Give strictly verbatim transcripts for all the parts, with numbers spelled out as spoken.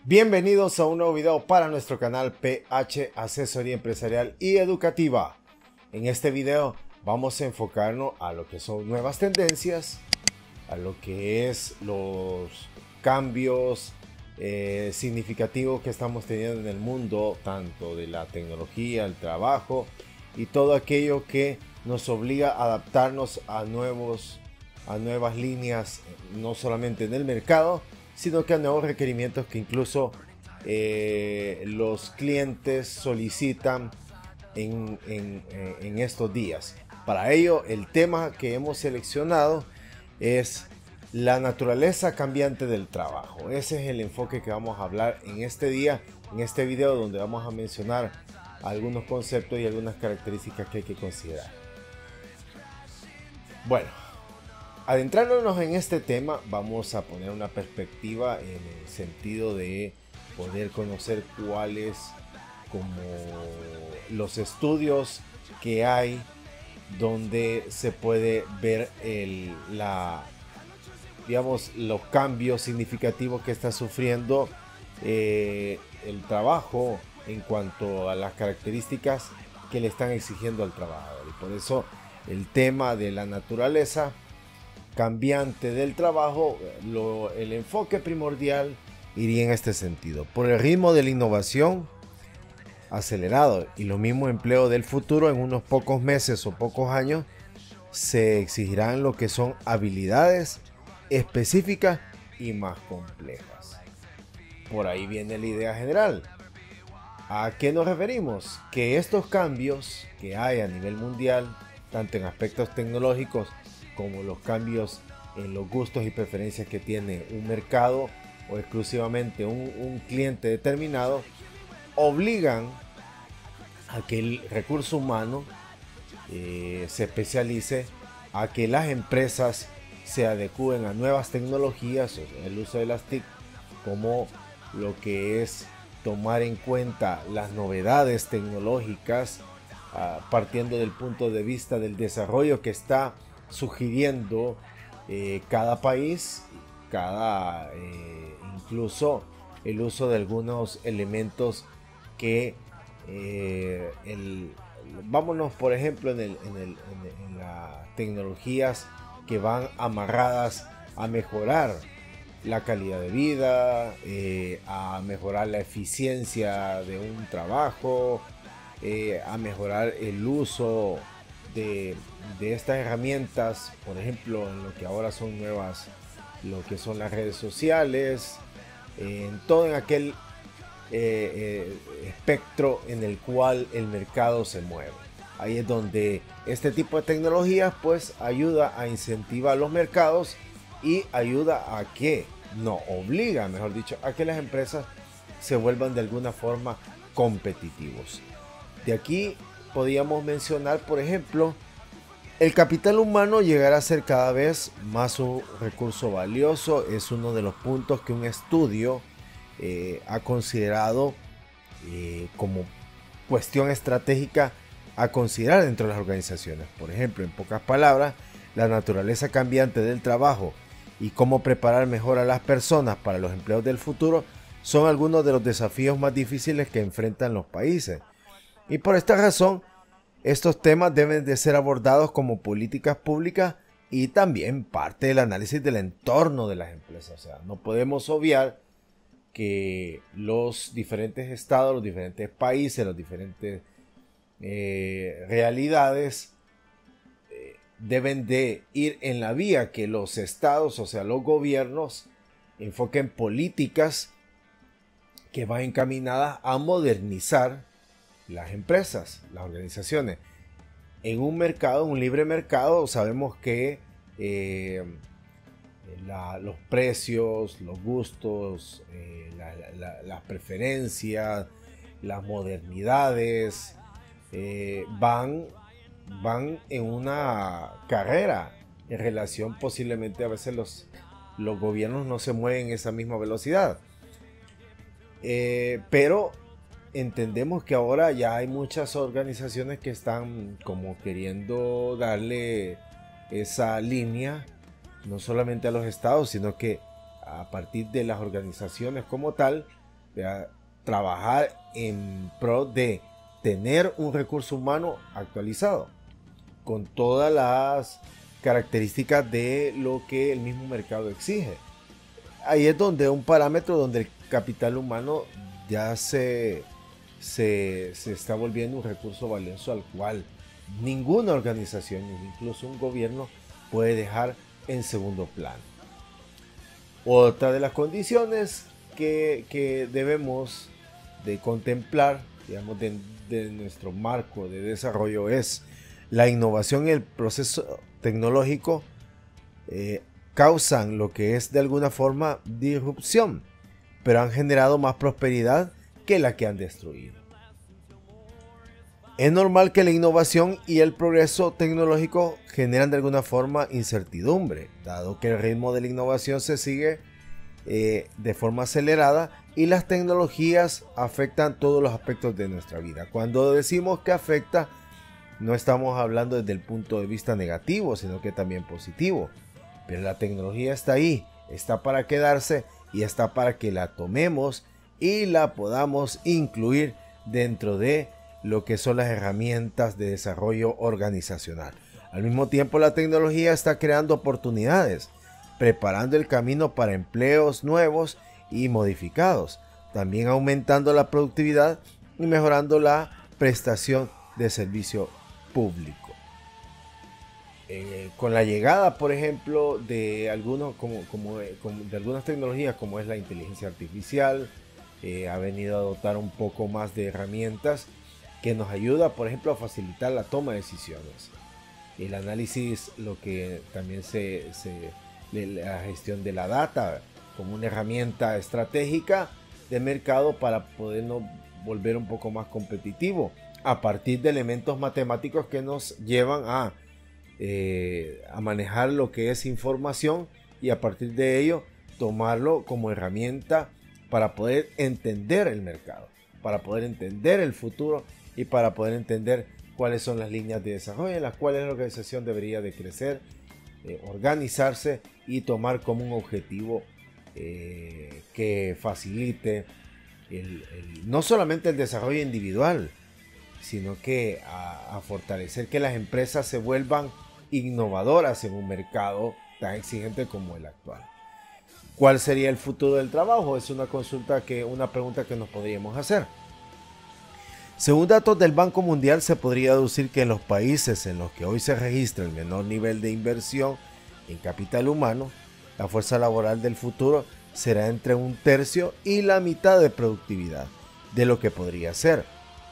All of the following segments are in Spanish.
Bienvenidos a un nuevo video para nuestro canal P H Asesoría Empresarial y Educativa. En este video vamos a enfocarnos a lo que son nuevas tendencias, a lo que es los cambios eh, significativos que estamos teniendo en el mundo, tanto de la tecnología, el trabajo y todo aquello que nos obliga a adaptarnos a, nuevos, a nuevas líneas, no solamente en el mercado, sino que a nuevos requerimientos que incluso eh, los clientes solicitan en, en, en estos días. Para ello, el tema que hemos seleccionado es la naturaleza cambiante del trabajo. Ese es el enfoque que vamos a hablar en este día, en este video, donde vamos a mencionar algunos conceptos y algunas características que hay que considerar. Bueno, adentrándonos en este tema, vamos a poner una perspectiva en el sentido de poder conocer cuáles como los estudios que hay donde se puede ver el, la, digamos, los cambios significativos que está sufriendo eh, el trabajo en cuanto a las características que le están exigiendo al trabajador. Y por eso el tema de la naturaleza cambiante del trabajo, lo, el enfoque primordial iría en este sentido. Por el ritmo de la innovación acelerado y lo mismo empleo del futuro, en unos pocos meses o pocos años se exigirán lo que son habilidades específicas y más complejas. Por ahí viene la idea general. ¿A qué nos referimos? Que estos cambios que hay a nivel mundial, tanto en aspectos tecnológicos como los cambios en los gustos y preferencias que tiene un mercado o exclusivamente un, un cliente determinado, obligan a que el recurso humano eh, se especialice, a que las empresas se adecúen a nuevas tecnologías, el uso de las T I C, como lo que es tomar en cuenta las novedades tecnológicas, uh, partiendo del punto de vista del desarrollo que está sugiriendo eh, cada país, cada eh, incluso el uso de algunos elementos que eh, el, vámonos por ejemplo en, el, en, el, en, en las tecnologías que van amarradas a mejorar la calidad de vida, eh, a mejorar la eficiencia de un trabajo, eh, a mejorar el uso De, de estas herramientas, por ejemplo, en lo que ahora son nuevas, lo que son las redes sociales, en todo en aquel eh, eh, espectro en el cual el mercado se mueve. Ahí es donde este tipo de tecnologías pues ayuda a incentivar los mercados y ayuda a que, no, obliga, mejor dicho, a que las empresas se vuelvan de alguna forma competitivos. De aquí podríamos mencionar, por ejemplo, el capital humano llegará a ser cada vez más un recurso valioso. Es uno de los puntos que un estudio eh, ha considerado eh, como cuestión estratégica a considerar dentro de las organizaciones. Por ejemplo, en pocas palabras, la naturaleza cambiante del trabajo y cómo preparar mejor a las personas para los empleos del futuro son algunos de los desafíos más difíciles que enfrentan los países. Y por esta razón, estos temas deben de ser abordados como políticas públicas y también parte del análisis del entorno de las empresas. O sea, no podemos obviar que los diferentes estados, los diferentes países, las diferentes eh, realidades eh, deben de ir en la vía que los estados, o sea, los gobiernos, enfoquen políticas que van encaminadas a modernizar las empresas, las organizaciones. En un mercado, un libre mercado, sabemos que eh, la, los precios, los gustos, eh, la, la, las preferencias, las modernidades eh, van, van en una carrera en relación, posiblemente a veces los, los gobiernos no se mueven en esa misma velocidad. Eh, pero entendemos que ahora ya hay muchas organizaciones que están como queriendo darle esa línea, no solamente a los estados, sino que a partir de las organizaciones como tal, ¿verdad? Trabajar en pro de tener un recurso humano actualizado con todas las características de lo que el mismo mercado exige. Ahí es donde un parámetro donde el capital humano ya se, se, se está volviendo un recurso valioso al cual ninguna organización, incluso un gobierno, puede dejar en segundo plano. Otra de las condiciones que, que debemos de contemplar, digamos, de, de nuestro marco de desarrollo es la innovación y el proceso tecnológico eh, causan lo que es de alguna forma disrupción, pero han generado más prosperidad que la que han destruido. Es normal que la innovación y el progreso tecnológico generan de alguna forma incertidumbre, dado que el ritmo de la innovación se sigue eh, de forma acelerada y las tecnologías afectan todos los aspectos de nuestra vida. Cuando decimos que afecta, no estamos hablando desde el punto de vista negativo, sino que también positivo. Pero la tecnología está ahí, está para quedarse y está para que la tomemos y la podamos incluir dentro de lo que son las herramientas de desarrollo organizacional. Al mismo tiempo, la tecnología está creando oportunidades, preparando el camino para empleos nuevos y modificados, también aumentando la productividad y mejorando la prestación de servicio público. Eh, con la llegada, por ejemplo, de algunos como, como, como de algunas tecnologías como es la inteligencia artificial, eh, ha venido a dotar un poco más de herramientas que nos ayuda, por ejemplo, a facilitar la toma de decisiones, el análisis, lo que también se, se la gestión de la data como una herramienta estratégica de mercado para podernos volver un poco más competitivo a partir de elementos matemáticos que nos llevan a, eh, a manejar lo que es información y a partir de ello tomarlo como herramienta para poder entender el mercado, para poder entender el futuro y para poder entender cuáles son las líneas de desarrollo en las cuales la organización debería de crecer, eh, organizarse y tomar como un objetivo eh, que facilite el, el, no solamente el desarrollo individual, sino que a, a fortalecer que las empresas se vuelvan innovadoras en un mercado tan exigente como el actual. ¿Cuál sería el futuro del trabajo? Es una consulta que, una pregunta que nos podríamos hacer. Según datos del Banco Mundial, se podría deducir que en los países en los que hoy se registra el menor nivel de inversión en capital humano, la fuerza laboral del futuro será entre un tercio y la mitad de productividad de lo que podría ser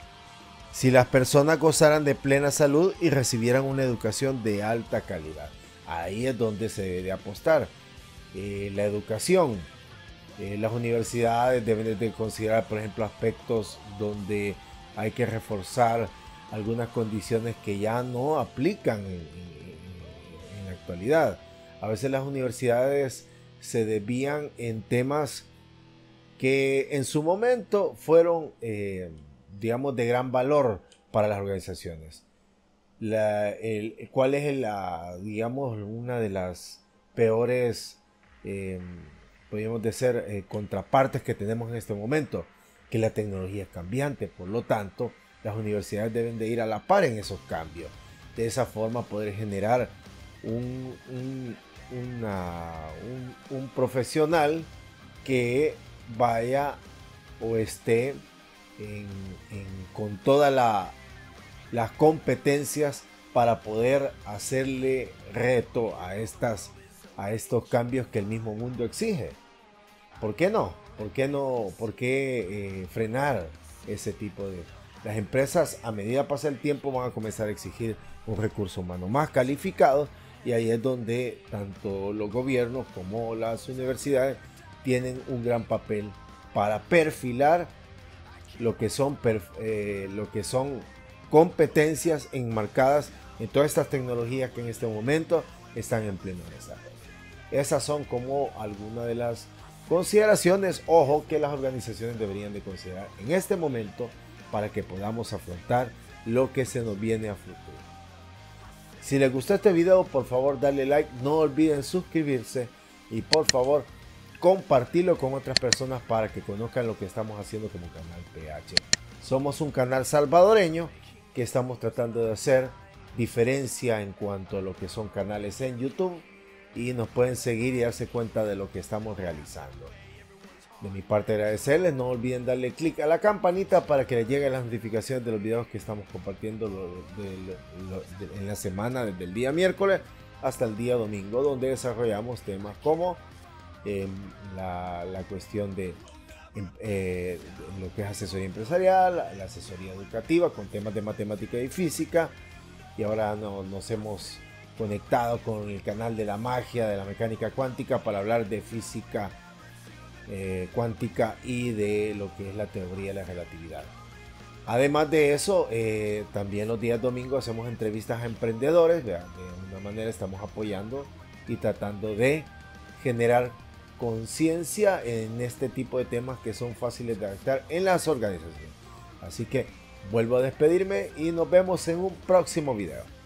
si las personas gozaran de plena salud y recibieran una educación de alta calidad. Ahí es donde se debe apostar. Eh, la educación, eh, las universidades deben de considerar, por ejemplo, aspectos donde hay que reforzar algunas condiciones que ya no aplican en, en, en la actualidad. A veces las universidades se desvían en temas que en su momento fueron, eh, digamos, de gran valor para las organizaciones. La, el, ¿Cuál es la, digamos, una de las peores, eh, podríamos decir, eh, contrapartes que tenemos en este momento? Que la tecnología es cambiante, por lo tanto, las universidades deben de ir a la par en esos cambios. De esa forma poder generar un, un, una, un, un profesional que vaya o esté en, en, con todas la, las competencias para poder hacerle reto a, estas, a estos cambios que el mismo mundo exige. ¿Por qué no? ¿Por qué no? ¿Por qué eh, frenar ese tipo de... Las empresas, a medida que pasa el tiempo, van a comenzar a exigir un recurso humano más calificado y ahí es donde tanto los gobiernos como las universidades tienen un gran papel para perfilar lo que son, eh, lo que son competencias enmarcadas en todas estas tecnologías que en este momento están en pleno desarrollo. Esas son como algunas de las consideraciones, ojo, que las organizaciones deberían de considerar en este momento para que podamos afrontar lo que se nos viene a futuro. Si les gustó este video, por favor darle like, no olviden suscribirse y por favor compartirlo con otras personas para que conozcan lo que estamos haciendo como Canal P H. Somos un canal salvadoreño que estamos tratando de hacer diferencia en cuanto a lo que son canales en YouTube, y nos pueden seguir y darse cuenta de lo que estamos realizando. De mi parte, agradecerles. No olviden darle clic a la campanita para que les lleguen las notificaciones de los videos que estamos compartiendo lo, de, lo, de, en la semana, desde el día miércoles hasta el día domingo, donde desarrollamos temas como eh, la, la cuestión de eh, lo que es asesoría empresarial, la, la asesoría educativa con temas de matemática y física, y ahora no, nos hemos conectado con el canal de la magia, de la mecánica cuántica, para hablar de física eh, cuántica y de lo que es la teoría de la relatividad. Además de eso, eh, también los días domingos hacemos entrevistas a emprendedores. De una manera estamos apoyando y tratando de generar conciencia en este tipo de temas que son fáciles de adaptar en las organizaciones. Así que vuelvo a despedirme y nos vemos en un próximo video.